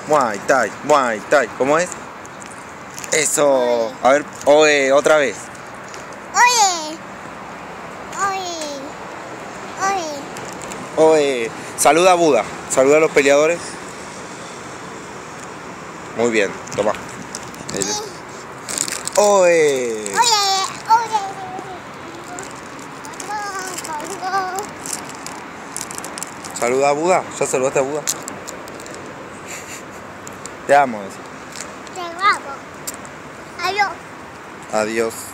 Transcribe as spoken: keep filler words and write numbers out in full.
Muay Thai, Muay Thai. ¿Cómo es? Eso. A ver, oe, otra vez. Oye. Oye. Oye. Oe. Saluda a Buda. Saluda a los peleadores. Muy bien, toma. Oe. Oye. Oye. Saluda a Buda. ¿Ya saludaste a Buda? Te amo. Te amo. Adiós. Adiós.